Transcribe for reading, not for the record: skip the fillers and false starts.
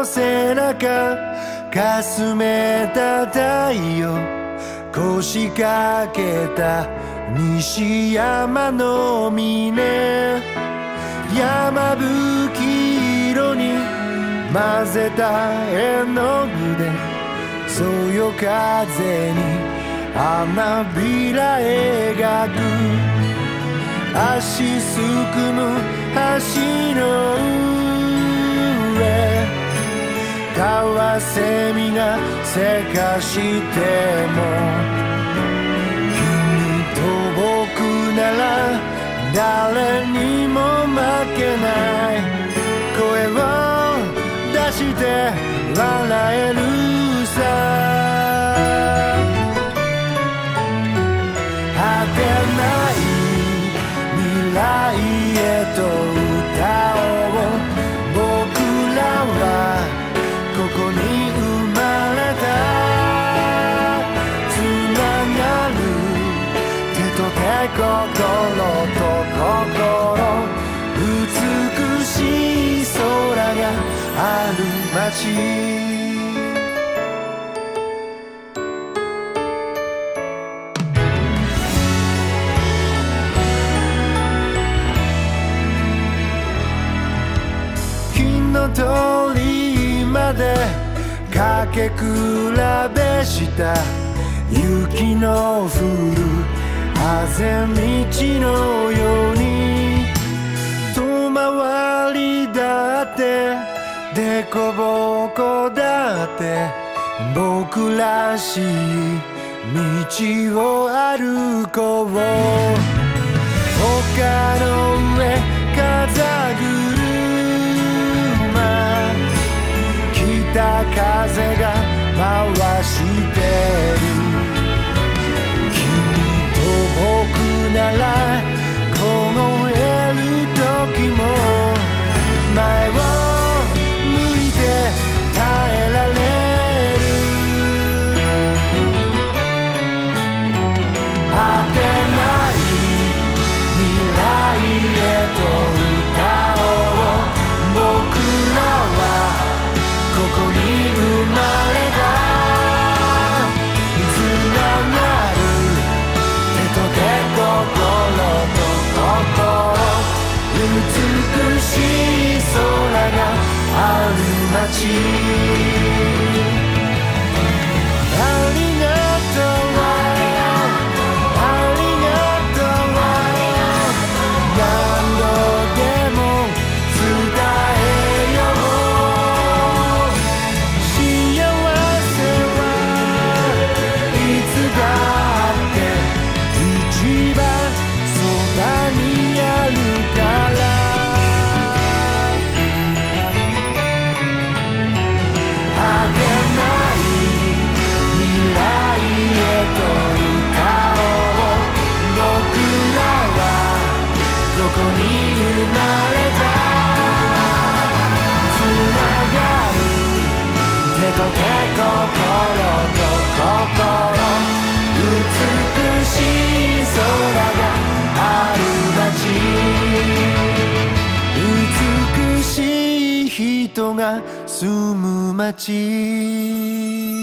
背中かすめた太陽腰掛けた西山の峰山吹色に混ぜた絵の具でそよ風に花びら描く足すくむ橋の上カワセミがせかしても君と僕なら誰にも負けない声を出して笑えるさ果てない未来へと歌おう僕らはここに生まれたつながる手と手心と心美しい空がある街通りまで駆け比べした雪の降るあぜ道のように遠回りだってでこぼこだって僕らしい道を歩こう丘の上風車北風が回してる君と僕なら凍える時も前を向いて耐えられる果てない未来へと歌おう僕らはここに生まれたつながる手と手心と心美しい空がある街ありがとうありがとう何度でも伝えようだって一番そばにあるから果てない未来へと歌おう僕らはここに生まれたつながる手と手心と心美しい空がある街美しい人が住む街